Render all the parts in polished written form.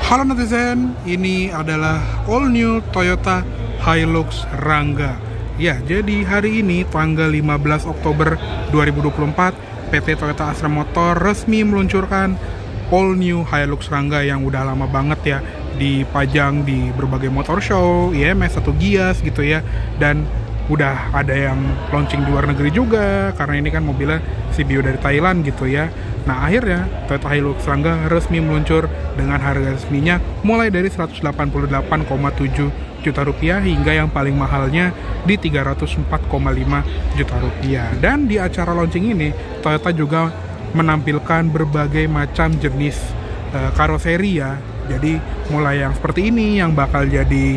Halo netizen, ini adalah all new Toyota Hilux Rangga. Ya, jadi hari ini tanggal 15 Oktober 2024, PT Toyota Astra Motor resmi meluncurkan all new Hilux Rangga yang udah lama banget ya dipajang di berbagai motor show, IMS atau Gias gitu ya. Dan udah ada yang launching di luar negeri juga, karena ini kan mobilnya CBU dari Thailand gitu ya. Nah akhirnya Toyota Hilux Rangga resmi meluncur dengan harga resminya mulai dari 188,7 juta rupiah hingga yang paling mahalnya di 304,5 juta rupiah. Dan di acara launching ini Toyota juga menampilkan berbagai macam jenis karoseri ya. Jadi mulai yang seperti ini yang bakal jadi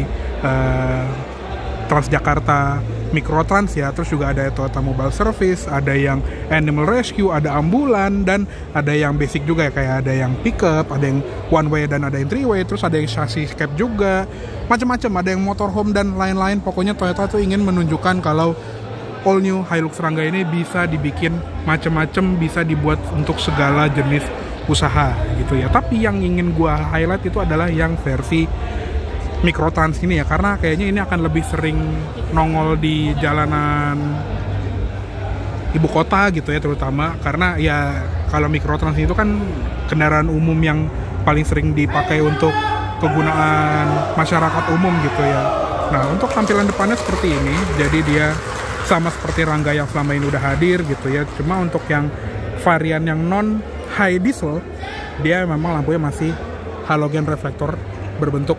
Transjakarta Microtrans ya, terus juga ada Toyota Mobile Service, ada yang Animal Rescue, ada ambulan, dan ada yang basic juga ya, kayak ada yang pickup, ada yang one way dan ada yang three way, terus ada yang chassis cab juga, macam-macam, ada yang motorhome dan lain-lain. Pokoknya Toyota tuh ingin menunjukkan kalau all new Hilux Rangga ini bisa dibikin macam-macam, bisa dibuat untuk segala jenis usaha gitu ya. Tapi yang ingin gua highlight itu adalah yang versi Microtrans ini ya, karena kayaknya ini akan lebih sering nongol di jalanan ibu kota gitu ya, terutama karena ya kalau Microtrans itu kan kendaraan umum yang paling sering dipakai untuk kegunaan masyarakat umum gitu ya. Nah untuk tampilan depannya seperti ini, jadi dia sama seperti Rangga yang selama ini udah hadir gitu ya, cuma untuk yang varian yang non high diesel dia memang lampunya masih halogen reflektor berbentuk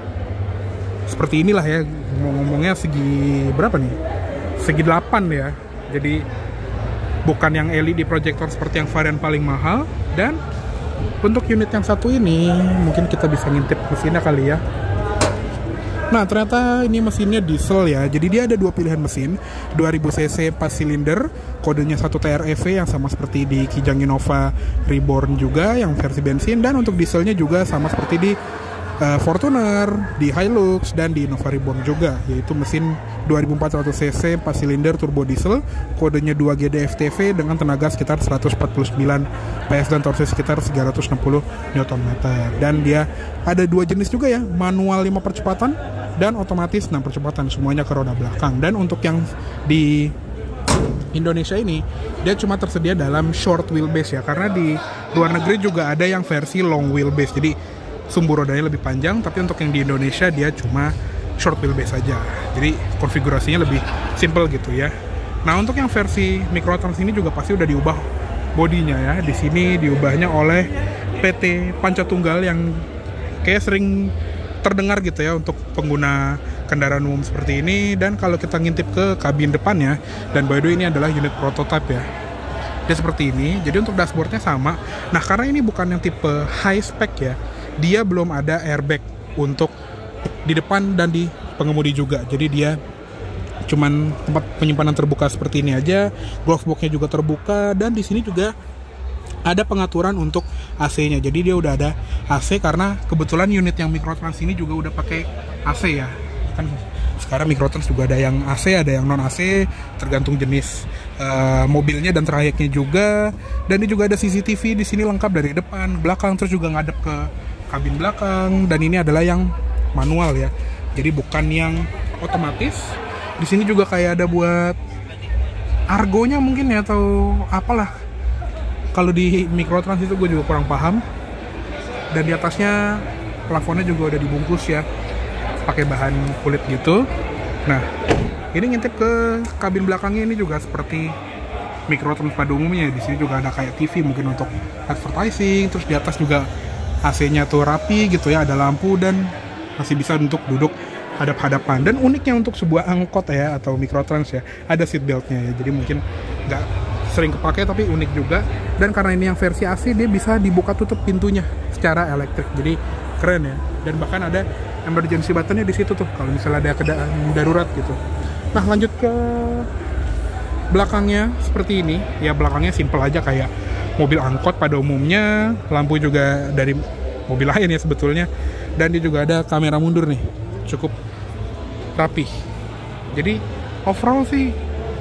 seperti inilah ya. Ngomongnya segi berapa nih? Segi 8 ya. Jadi bukan yang LED projector seperti yang varian paling mahal. Dan untuk unit yang satu ini mungkin kita bisa ngintip mesinnya kali ya. Nah ternyata ini mesinnya diesel ya. Jadi dia ada dua pilihan mesin, 2000 cc 4 silinder, kodenya 1 TREV yang sama seperti di Kijang Innova Reborn juga yang versi bensin. Dan untuk dieselnya juga sama seperti di Fortuner, di Hilux, dan di Innova Reborn juga, yaitu mesin 2400 cc 4 silinder turbo diesel, kodenya 2 GD-FTV dengan tenaga sekitar 149 PS dan torsi sekitar 360 Nm. Dan dia ada dua jenis juga ya, manual 5 percepatan dan otomatis 6 percepatan, semuanya ke roda belakang. Dan untuk yang di Indonesia ini dia cuma tersedia dalam short wheelbase ya, karena di luar negeri juga ada yang versi long wheelbase, jadi sumbu rodanya lebih panjang, tapi untuk yang di Indonesia dia cuma short wheelbase saja. Jadi konfigurasinya lebih simple gitu ya. Nah, untuk yang versi Microtrans ini juga pasti udah diubah bodinya ya. Di sini diubahnya oleh PT Pancatunggal yang kayak sering terdengar gitu ya untuk pengguna kendaraan umum seperti ini. Dan kalau kita ngintip ke kabin depannya, dan by the way ini adalah unit prototype ya, dia seperti ini. Jadi untuk dashboardnya sama. Nah, karena ini bukan yang tipe high spec ya, dia belum ada airbag untuk di depan dan di pengemudi juga. Jadi dia cuman tempat penyimpanan terbuka seperti ini aja. Glove box-nya juga terbuka, dan di sini juga ada pengaturan untuk AC-nya. Jadi dia udah ada AC karena kebetulan unit yang Microtrans ini juga udah pakai AC ya. Kan sekarang Microtrans juga ada yang AC, ada yang non AC, tergantung jenis mobilnya dan trayeknya juga. Dan ini juga ada CCTV di sini lengkap dari depan, belakang, terus juga ngadep ke kabin belakang. Dan ini adalah yang manual ya, jadi bukan yang otomatis. Di sini juga kayak ada buat argonya mungkin ya, atau apalah. Kalau di Microtrans itu gue juga kurang paham. Dan di atasnya plafonnya juga udah dibungkus ya, pakai bahan kulit gitu. Nah ini ngintip ke kabin belakangnya, ini juga seperti Microtrans pada umumnya. Di sini juga ada kayak TV mungkin untuk advertising, terus di atas juga AC-nya tuh rapi gitu ya, ada lampu dan masih bisa untuk duduk hadap-hadapan. Dan uniknya untuk sebuah angkot ya atau Microtrans ya, ada seat belt-nya ya. Jadi mungkin nggak sering kepake tapi unik juga. Dan karena ini yang versi AC, dia bisa dibuka tutup pintunya secara elektrik. Jadi keren ya. Dan bahkan ada emergency button-nya di situ tuh kalau misalnya ada keadaan darurat gitu. Nah, lanjut ke belakangnya seperti ini. Ya belakangnya simple aja kayak mobil angkot pada umumnya. Lampu juga dari mobil lain ya sebetulnya. Dan dia juga ada kamera mundur nih, cukup rapih. Jadi overall sih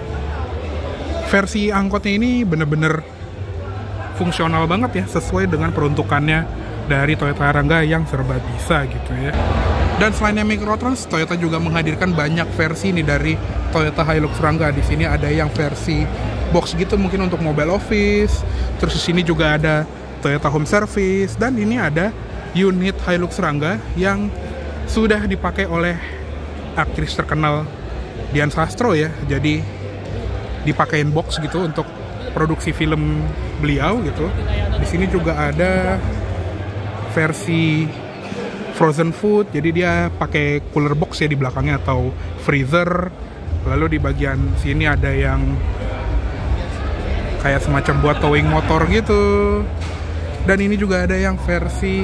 versi angkotnya ini bener-bener fungsional banget ya, sesuai dengan peruntukannya dari Toyota Rangga yang serba bisa gitu ya. Dan selain yang Microtrans, Toyota juga menghadirkan banyak versi nih dari Toyota Hilux Rangga. Di sini ada yang versi box gitu mungkin untuk mobile office. Terus di sini juga ada Toyota Home Service, dan ini ada unit Hilux Rangga yang sudah dipakai oleh aktris terkenal Dian Sastro ya. Jadi dipakein box gitu untuk produksi film beliau gitu. Di sini juga ada versi frozen food, jadi dia pakai cooler box ya di belakangnya atau freezer. Lalu di bagian sini ada yang kayak semacam buat towing motor gitu. Dan ini juga ada yang versi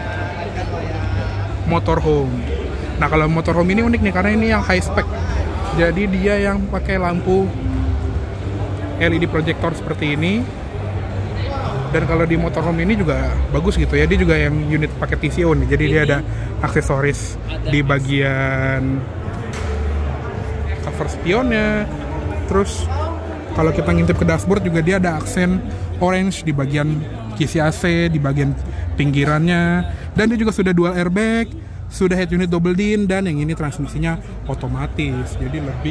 motorhome. Nah, kalau motorhome ini unik nih karena ini yang high spec. Jadi dia yang pakai lampu LED projector seperti ini. Dan kalau di motorhome ini juga bagus gitu ya, dia juga yang unit pakai TCO nih, jadi dia ada aksesoris di bagian cover spionnya. Terus kalau kita ngintip ke dashboard juga dia ada aksen orange di bagian kisi AC, di bagian pinggirannya. Dan dia juga sudah dual airbag, sudah head unit double din, dan yang ini transmisinya otomatis, jadi lebih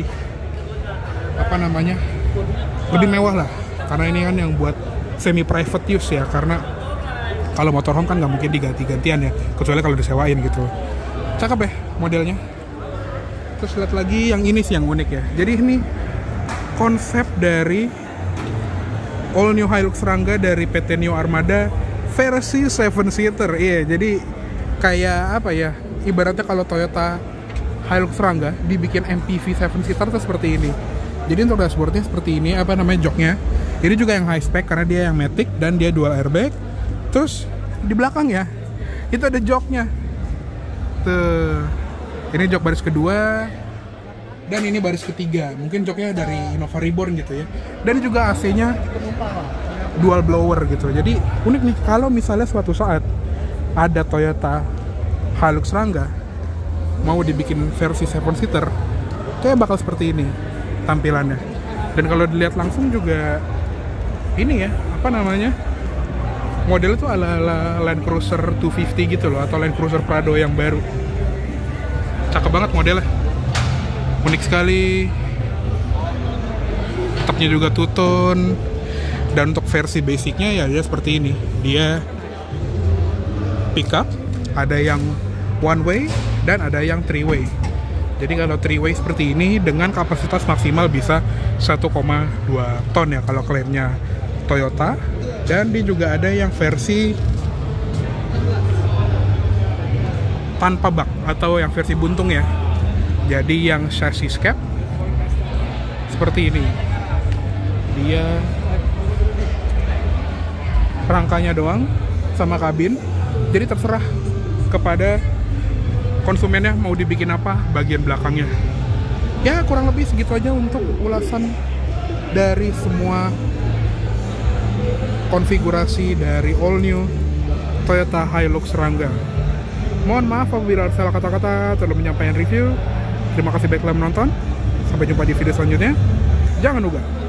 lebih mewah lah, karena ini kan yang buat semi private use ya, karena kalau motorhome kan nggak mungkin diganti-gantian ya, kecuali kalau disewain gitu. Cakep ya modelnya. Terus lihat lagi yang ini sih yang unik ya. Jadi ini konsep dari all new Hilux Rangga dari PT Neo Armada versi 7-seater. Iya, jadi kayak apa ya, ibaratnya kalau Toyota Hilux Rangga dibikin MPV 7-seater tuh seperti ini. Jadi untuk dashboardnya seperti ini, joknya ini juga yang high spec karena dia yang matic dan dia dual airbag. Terus di belakang ya itu ada joknya tuh, ini jok baris kedua dan ini baris ketiga, mungkin joknya dari Innova Reborn gitu ya. Dan juga AC-nya dual blower gitu. Jadi unik nih kalau misalnya suatu saat ada Toyota Hilux Rangga mau dibikin versi 7-seater, kayak bakal seperti ini tampilannya. Dan kalau dilihat langsung juga ini ya, modelnya tuh ala Land Cruiser 250 gitu loh, atau Land Cruiser Prado yang baru. Cakep banget modelnya, unik sekali. Atapnya juga two-tone. Dan untuk versi basicnya ya dia seperti ini, dia pickup, ada yang one way dan ada yang three way. Jadi kalau three way seperti ini dengan kapasitas maksimal bisa 1,2 ton ya kalau klaimnya Toyota. Dan dia juga ada yang versi tanpa bak atau yang versi buntung ya. Jadi yang chassis cab seperti ini, dia rangkanya doang sama kabin. Jadi terserah kepada konsumennya mau dibikin apa bagian belakangnya. Ya kurang lebih segitu aja untuk ulasan dari semua konfigurasi dari all new Toyota Hilux Rangga. Mohon maaf apabila salah kata-kata terlalu menyampaikan review. Terima kasih baiklah menonton. Sampai jumpa di video selanjutnya. Jangan lupa